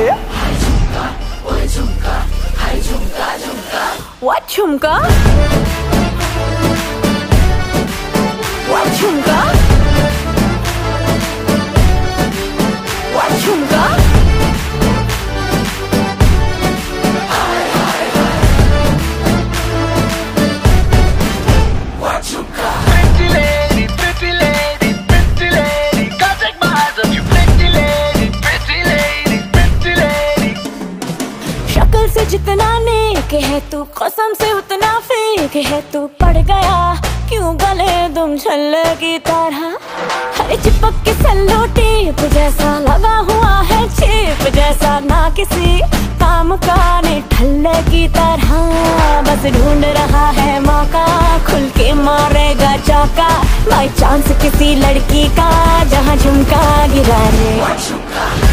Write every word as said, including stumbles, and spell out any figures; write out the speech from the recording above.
हाय झुमका, ओए झुमका, हाय झुमका झुमका। What झुमका? What झुमका? What झुमका? हाय हाय हाय। What झुमका? Pretty lady, pretty lady, pretty lady, can't take my eyes off you. Pretty lady, pretty lady, pretty lady. शक्ल से जितना नेक है तू, कसम से उतना फेक है तू। पड़ गया क्यों गले तुम छल्ले की तरह, हरे चिपक के सेलो टेप जैसा लगा हुआ है चेप जैसा, ना किसी काम का ने ठल्ले की तरह। बस ढूंढ रहा है मौका, खुल के मारेगा चौका, बाई चांस किसी लड़की का जहाँ झुमका गिरा रे। What झुमका?